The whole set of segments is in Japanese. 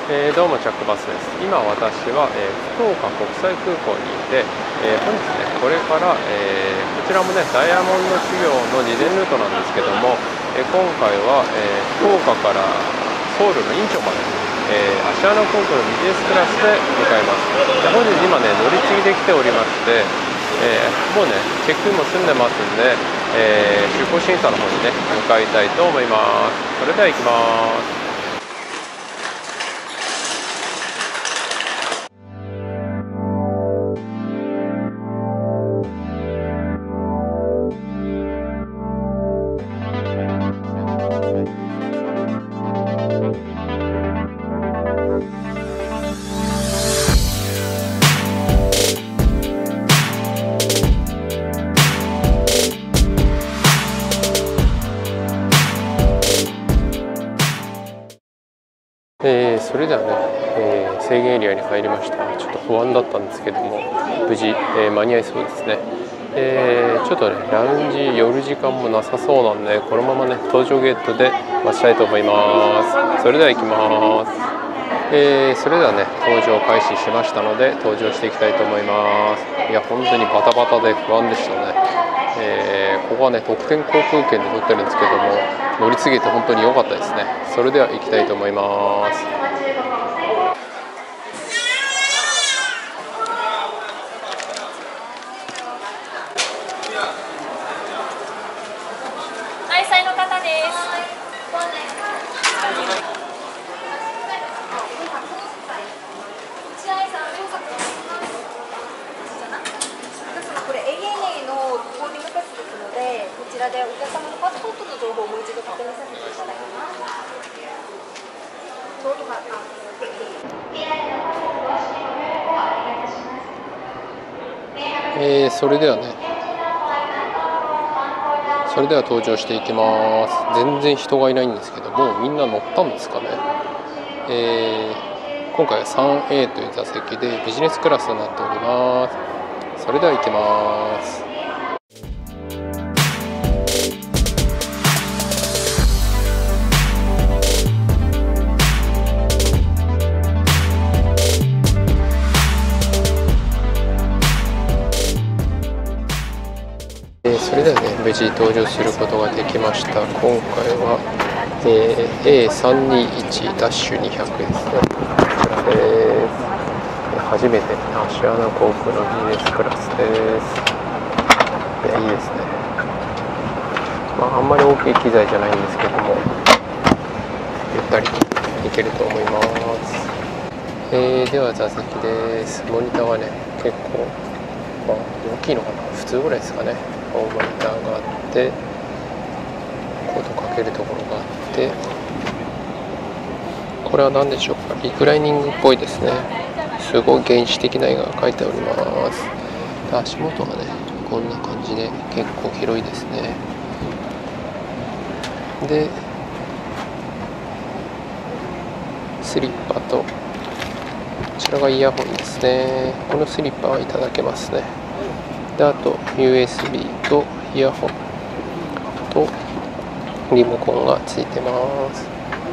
どうもチャックバスです。今私は、福岡国際空港にいて、本日ねこれから、こちらもねダイヤモンド修行の事前ルートなんですけども、今回は、福岡からソウルのインチョンまで、アシアナ航空のビジネスクラスで向かいます。で本日今ね乗り継ぎできておりまして、もうねチェックインも済んでますんで、出港審査の方にね向かいたいと思います。それでは行きます。それではね、制限エリアに入りました。ちょっと不安だったんですけども無事、間に合いそうですね。ちょっとねラウンジ寄る時間もなさそうなんで、このままね搭乗ゲートで待ちたいと思います。それでは行きます。それではね搭乗開始しましたので搭乗していきたいと思います。いや本当にバタバタで不安でしたね。ここはね特典航空券で取ってるんですけども、乗り継げて本当に良かったですね。それでは行きたいと思います。 愛妻の方です。これ ANA のボーディングパスですので、こちらでお客様のパスポートの情報をもう一度確認させていただきます。 それでは搭乗していきます。全然人がいないんですけど、もうみんな乗ったんですかね。今回は 3A という座席でビジネスクラスになっております。それでは行きます。それではね無事搭乗することができました。今回は、A321-200 ですね。こちらです。初めてアシアナ航空のビジネスクラスです。いやいいですね。あんまり大きい機材じゃないんですけどもゆったり行けると思います。では座席です。モニターはね結構、大きいのかな、普通ぐらいですかね。モニターがあって、コードかけるところがあって、これは何でしょうか、リクライニングっぽいですね。すごい原始的な絵が描いております。足元がねこんな感じで結構広いですね。でスリッパと、こちらがイヤホンですね。このスリッパはいただけますね。であと USB とイヤホンとリモコンがついてます。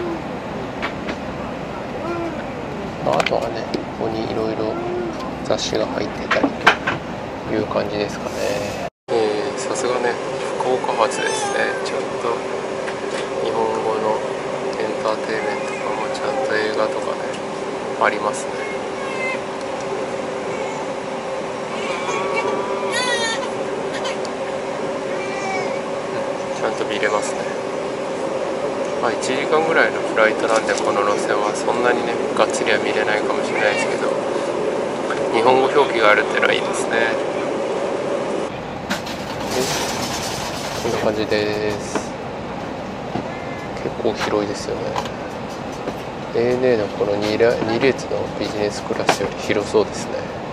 あとはねここにいろいろ雑誌が入ってたりという感じですかね。さすがね福岡発ですね。ちゃんと日本語のエンターテインメントとかもちゃんと映画とかねありますね。ちゃんと見れますね。1時間ぐらいのフライトなんで、この路線はそんなにねがっつりは見れないかもしれないですけど、日本語表記があるっていうのはいいですね。こんな感じです。結構広いですよね。ANA のこの2列のビジネスクラスより広そうですね。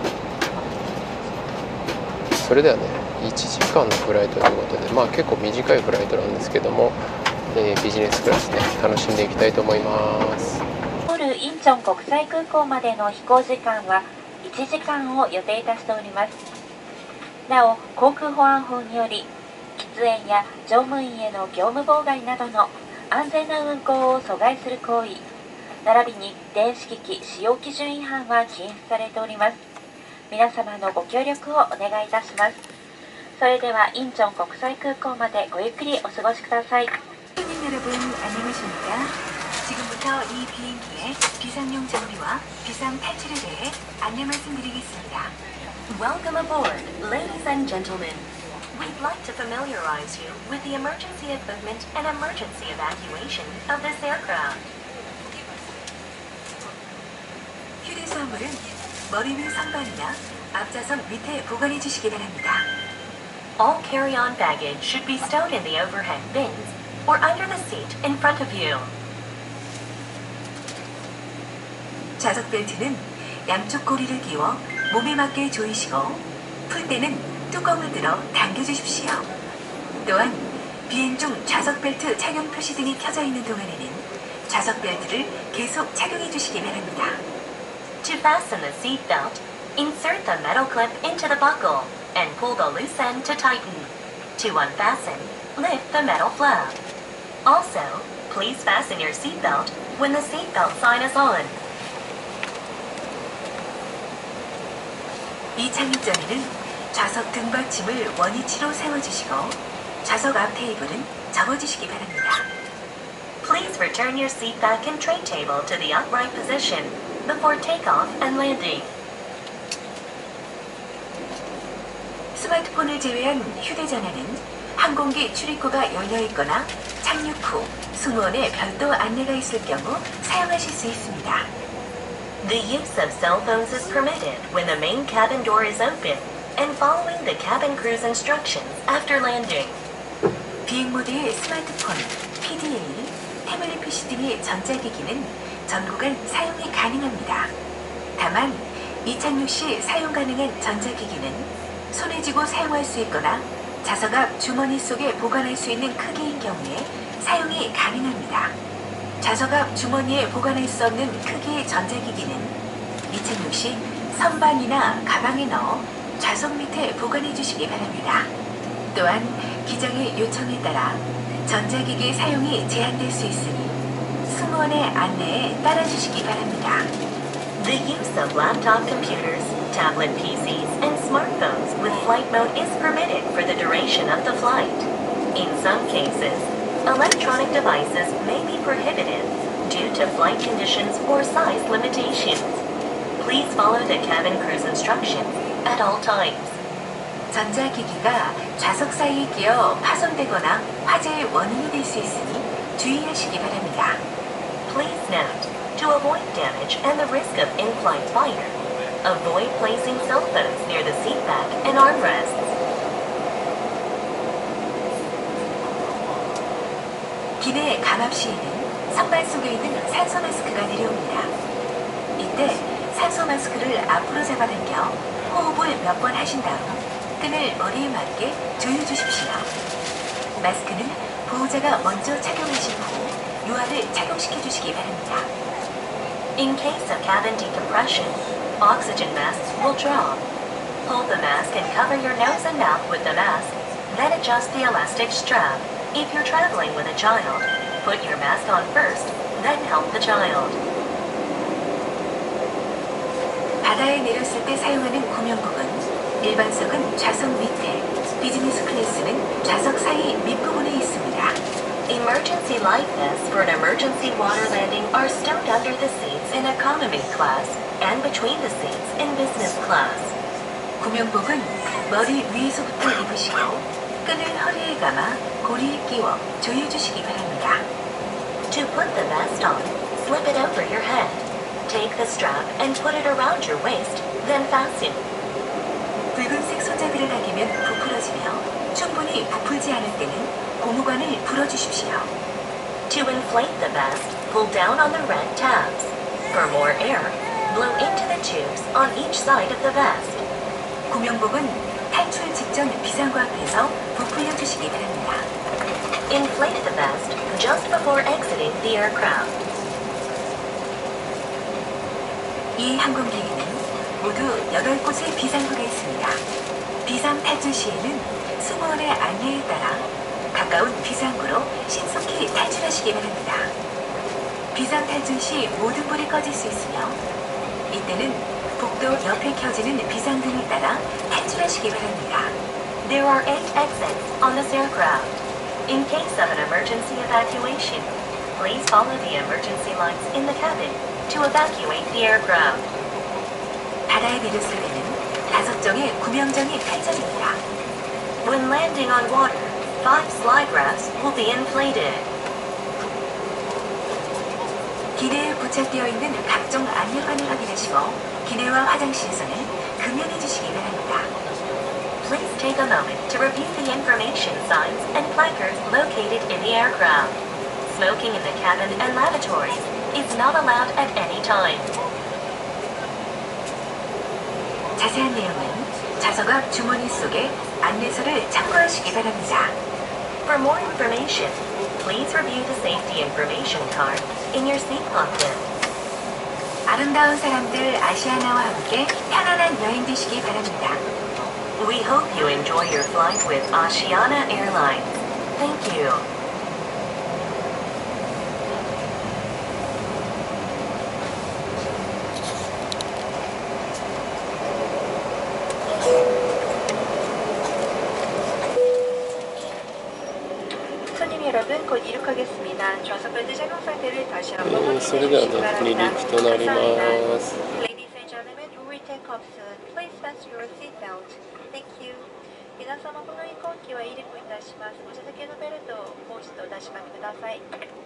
それではね1時間のフライトということで、結構短いフライトなんですけども、ビジネスクラスね楽しんでいきたいと思います。 ソウルインチョン国際空港までの飛行時間は1時間を予定いたしております。なお航空保安法により喫煙や乗務員への業務妨害などの安全な運航を阻害する行為、 並びに電子機器使用基準違反は禁止されております。皆様のご協力をお願いいたします。それではインチョン国際空港までごゆっくりお過ごしください。 손님 여러분 안녕하십니까? 지금부터 이 비행기의 비상용 정비와 비상 탈출에 대해 안내 말씀드리겠습니다. Welcome aboard, ladies and gentlemen. We'd like to familiarize you with the emergency equipment and emergency evacuation of this aircraft. 휴대수화물은 머리 위 선반이나 앞좌석 밑에 보관해 주시기 바랍니다. All carry-on baggage should be stowed in the overhead bins or under the seat in front of you. 좌석 벨트는 양쪽 고리를 끼워 몸에 맞게 조이시고 풀 때는 뚜껑을 들어 당겨주십시오. 또한 비행 중 좌석 벨트 착용 표시등이 켜져 있는 동안에는 좌석 벨트를 계속 착용해 주시기 바랍니다. To fasten the seat belt, insert the metal clip into the buckle and pull the loose end to tighten. To unfasten, lift the metal flap. Also, please fasten your seatbelt when the seatbelt sign is on. 이 착륙점에는 좌석 등받침을 원위치로 세워주시고 좌석 앞 테이블은 접어주시기 바랍니다. Please return your seat back and tray table to the upright position before takeoff and landing. 스마트폰을 제외한 휴대전화는 항공기 출입구가 열려있거나 착륙 후 승무원의 별도 안내가 있을 경우 사용하실 수 있습니다. The use of cell phones is permitted when the main cabin door is open and following the cabin crew's instructions after landing. 비행 모드의 스마트폰, PDA, 태블릿 PC 등의 전자기기는 전 구간 사용이 가능합니다. 다만 이착륙 시 사용 가능한 전자기기는 손에 쥐고 사용할 수 있거나 좌석 앞 주머니 속에 보관할 수 있는 크기인 경우에 사용이 가능합니다. 좌석 앞 주머니에 보관할 수 없는 크기의 전자기기는 이착륙 시 선반이나 가방에 넣어 좌석 밑에 보관해 주시기 바랍니다. 또한 기장의 요청에 따라 전자기기 사용이 제한될 수 있으니 승무원의 안내에 따라주시기 바랍니다. The use of laptop computers, tablet PCs, and smartphones with flight mode is permitted for the duration of the flight. In some cases, electronic devices may be prohibited due to flight conditions or size limitations. Please follow the cabin crew's instructions at all times. 전자기기가 좌석 사이에 끼어 파손되거나 화재의 원인이 될 수 있으니 주의하시기 바랍니다. Please note, to avoid damage and the risk of in-flight fire, avoid placing cell phones near the seat back and armrests. 기내 감압 시에는 선반 속에 있는 산소 마스크가 내려옵니다. 이때 산소 마스크를 앞으로 잡아당겨 호흡을 몇 번 하신 다음 끈을 머리에 맞게 조여주십시오. 마스크는 보호자가 먼저 착용하신 후 유아를 착용시켜 주시기 바랍니다. In case of cabin decompression, oxygen masks will drop. Hold the mask and cover your nose and mouth with the mask, then adjust the elastic strap. If you're traveling with a child, put your mask on first, then help the child. 바다에 내렸을 때 사용하는 구명복은 일반석은 좌석 밑에, 비즈니스 클래스는 좌석 사이 밑부분에 있습니다. Emergency life vests for an emergency water landing are stowed under the seats in economy class and between the seats in business class. 구명복은 머리 위에서부터 입으시고 끈을 허리에 감아 고리에 끼워 조여주시기 바랍니다. To put the vest on, slip it over your head. Take the strap and put it around your waist, then fasten. 붉은색 손잡이를 당기면 부풀어지며 충분히 부풀지 않을 때는 고무관을 불어주십시오. To inflate the vest, pull down on the red tabs. For more air, blow into the tubes on each side of the vest. 구명복은 탈출 직전 비상구 앞에서 부풀려 주시기 바랍니다. Inflate the vest just before exiting the aircraft. 이 항공기에는 모두 8곳의 비상구가 있습니다. 비상 탈출 시에는 승무원의 안내에 따라 가까운 비상구로 신속히 탈출하시기 바랍니다. 비상 탈출 시 모든 불이 꺼질 수 있으며 이때는 복도 옆에 켜지는 비상등을 따라 탈출하시기 바랍니다. There are 8 exits on this aircraft. In case of an emergency evacuation, please follow the emergency lights in the cabin to evacuate the aircraft. 바다에 내렸을 때는 5종의 구명정이 펼쳐집니다. When landing on water, 5 slide rafts will be inflated. 기내에 부착되어 있는 각종 안내판을 확인하시고 기내와 화장실에서는 금연해 주시기 바랍니다. Please take a moment to review the information signs and placards located in the aircraft. Smoking in the cabin and lavatories is not allowed at any time. 자세한 내용은 좌석 앞 주머니 속에 안내서를 참고하시기 바랍니다. For more information, please review the safety information card in your seat pocket. 아름다운 사람들 아시아나와 함께 편안한 여행 되시기 바랍니다. We hope you enjoy your flight with Asiana Airlines. Thank you. 손님 여러분, 곧 이륙하겠습니다. 좌석벨트 착용 상태를 다시 한번 확인해 それでは 주시기 ね、 바랍니다. 離陸となります。 Ladies and gentlemen, we will take off soon. Please fasten your seatbelt. Thank you. 皆様、この飛行機は離陸いたします。お座席のベルトをもう一度お確かめください。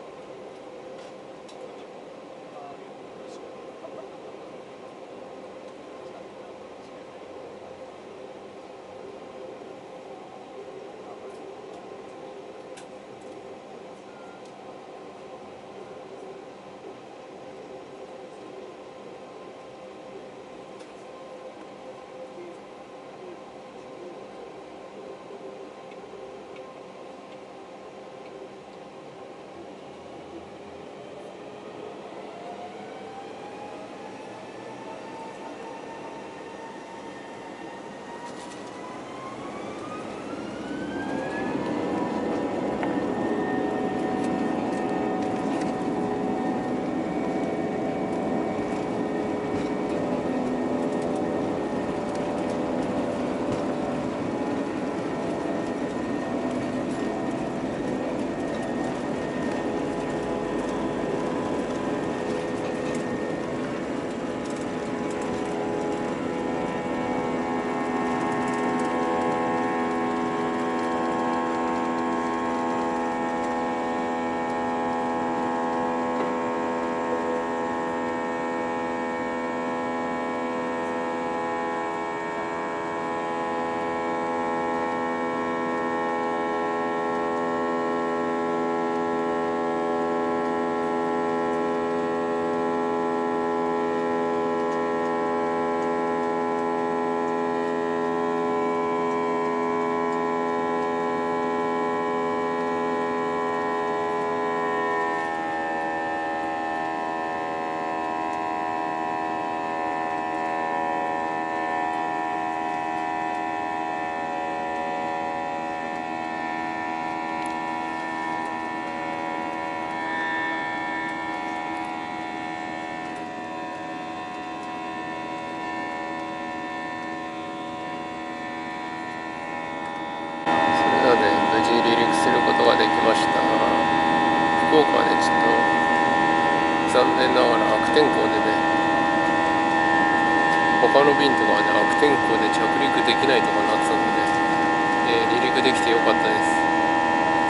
福岡はねちょっと残念ながら悪天候でね、他の便とかはね悪天候で着陸できないとかになってたので、離陸できてよかったです。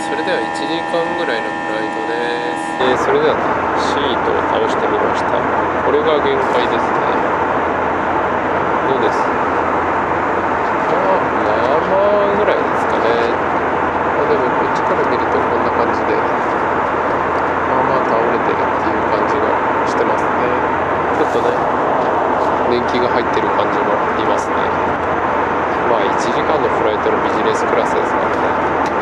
それでは1時間ぐらいのフライトです。それではねシートを倒してみました。これが限界ですね。どうです？まあぐらいですかね。でもこっちから見るとこんな感じで倒れてるっていう感じがしてますね。ちょっとね年季が入ってる感じもいますね。まあ1時間のフライトのビジネスクラスですからね。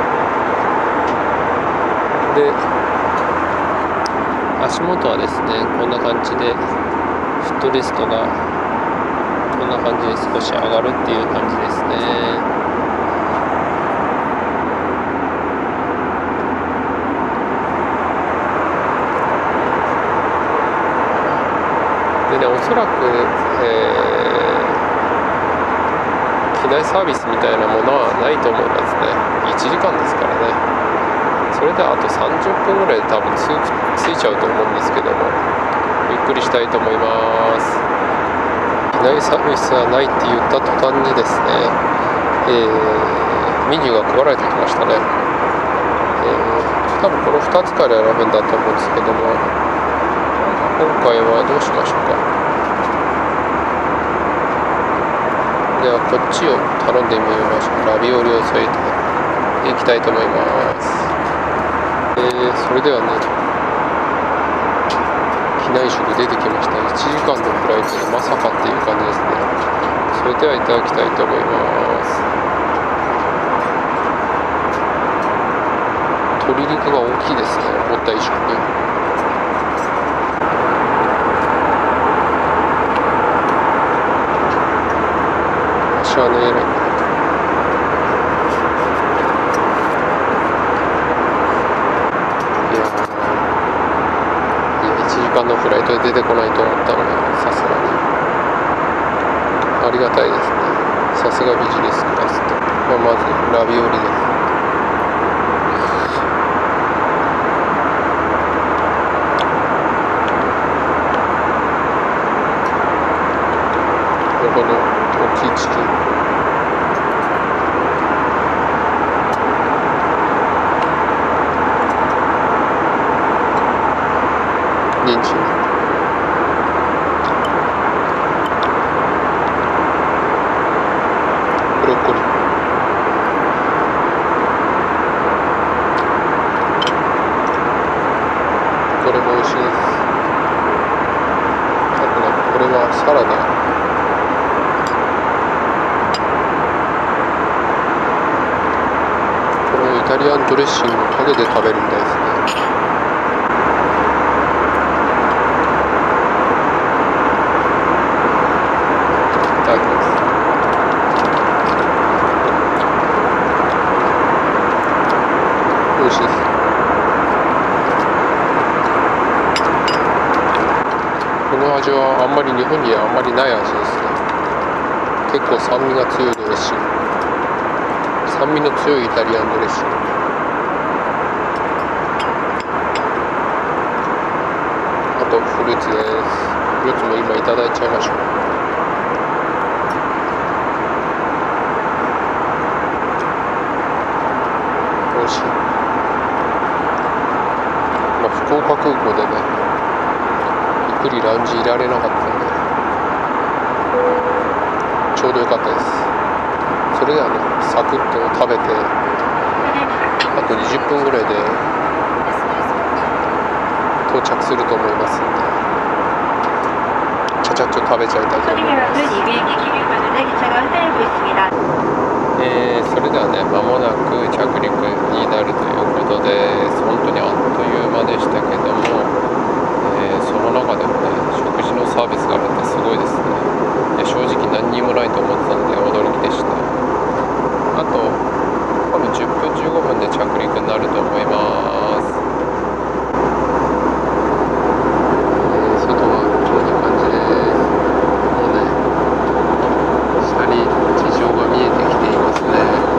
で足元はですねこんな感じでフットレストがこんな感じで少し上がるっていう感じですね。 でね、おそらく、機内サービスみたいなものはないと思いますね。1時間ですからね。それであと30分ぐらいで多分着いちゃうと思うんですけども、ゆっくりしたいと思います。機内サービスはないって言った途端にですね、メニューが配られてきましたね。多分この2つから選ぶんだと思うんですけども、今回はどうしましょうか。ではこっちを頼んでみましょう。ラビオリを添えていきたいと思います。それではね、機内食出てきました。1時間のフライトでまさかっていう感じですね。それではいただきたいと思います。鶏肉が大きいですね、思った以上に。足はねえない。1時間のフライトで出てこないと思ったので、さすがにありがたいですね。さすがビジネスクラスと。まずラビオリです。この大きいチキン、人参、ブロッコリー、これも美味しいです。あとね、これはサラダ、イタリアンドレッシングをかけて食べるみたいですね。いただきます。美味しいです。この味はあんまり日本にはあんまりない味ですね。結構酸味が強いドレッシング、酸味の強いイタリアンドレッシング。あとフルーツです。フルーツも今いただいちゃいましょう。美味しい。福岡空港でね、ゆっくりラウンジいられなかったのでちょうどよかったです。それではね、サクッと食べて、あと20分ぐらいで到着すると思いますので、ちゃちゃっと食べちゃいたいと思います。それではね、間もなく着陸になるということで、本当にあっという間でしたけども、その中でもね、食事のサービスがあるってすごいですね。正直何にもないと思ってたので驚きでした。あと多分10分15分で着陸になると思います。外はこんな感じです。もうね、下に地上が見えてきていますね。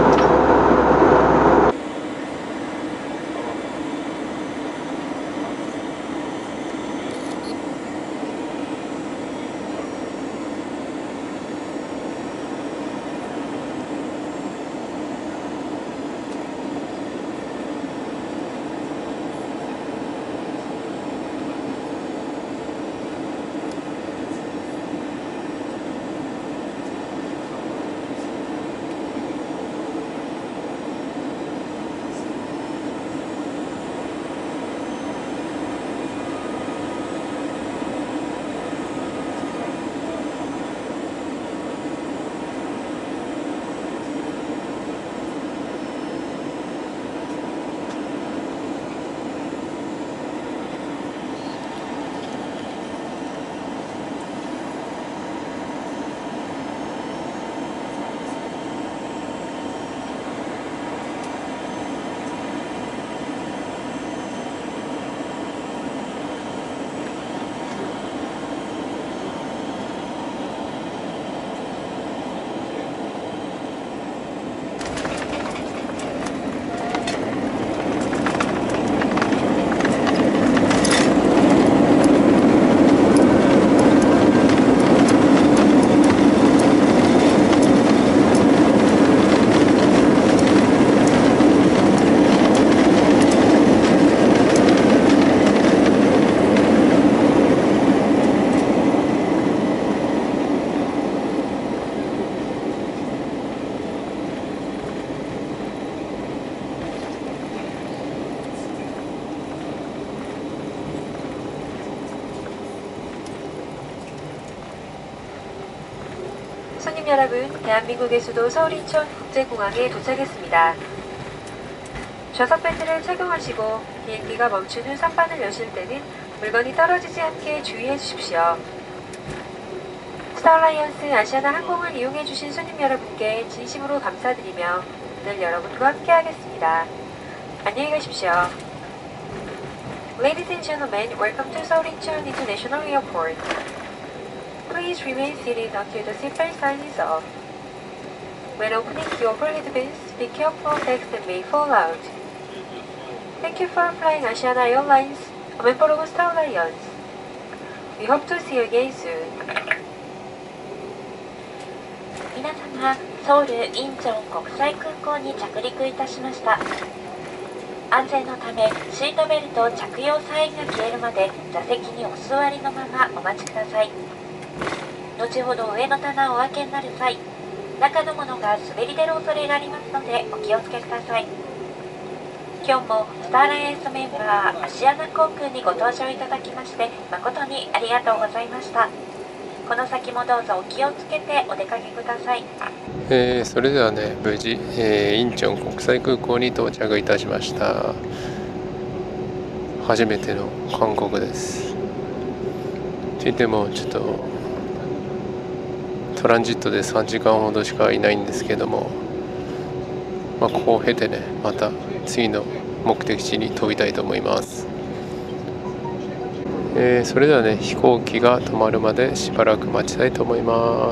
손님 여러분, 대한민국의 수도 서울 인천 국제공항에 도착했습니다. 좌석 벨트를 착용하시고 비행기가 멈춘 후 선반을 여실 때는 물건이 떨어지지 않게 주의해 주십시오. 스타얼라이언스 아시아나 항공을 이용해 주신 손님 여러분께 진심으로 감사드리며 늘 여러분과 함께 하겠습니다. 안녕히 가십시오. Ladies and gentlemen, welcome to Seoul Incheon International Airport. Please remain seated until the seatbelt sign is off. When opening the overhead bins, be careful bags that may fall out. Thank you for flying Asiana Airlines, a member of Star Alliance. We hope to see you again soon. 皆様、ソウルインチョン国際空港に着陸いたしました。安全のためシートベルト着用サインが消えるまで座席にお座りのままお待ちください。後ほど上の棚をお開けになる際、中のものが滑り出る恐れがありますのでお気をつけください。今日もスターアライアンスメンバーアシアナ航空にご搭乗いただきまして誠にありがとうございました。この先もどうぞお気をつけてお出かけください。 それではね、無事、インチョン国際空港に到着いたしました。初めての韓国です。といってもちょっとトランジットで3時間ほどしかいないんですけども、ここを経てね、また次の目的地に飛びたいと思います。それではね、飛行機が止まるまでしばらく待ちたいと思います。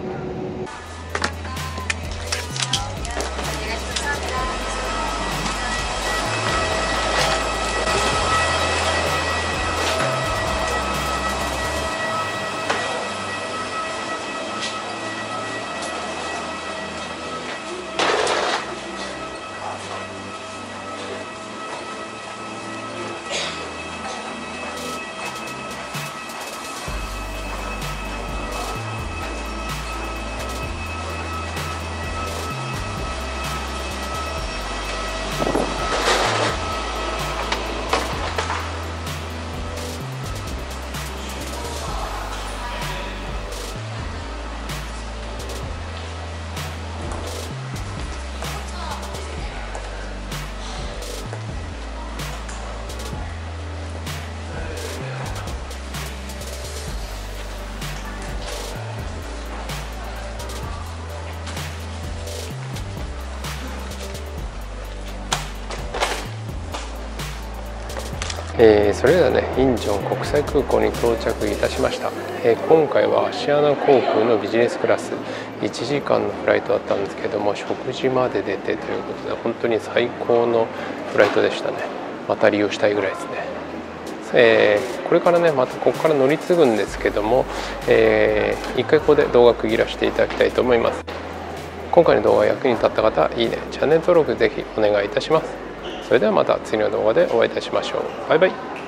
それではね、インチョン国際空港に到着いたしました。今回はアシアナ航空のビジネスクラス1時間のフライトだったんですけども、食事まで出てということで本当に最高のフライトでしたね。また利用したいぐらいですね。これからね、またここから乗り継ぐんですけども、一回ここで動画区切らせていただきたいと思います。今回の動画が役に立った方、いいね、チャンネル登録ぜひお願いいたします。それではまた次の動画でお会いいたしましょう。バイバイ。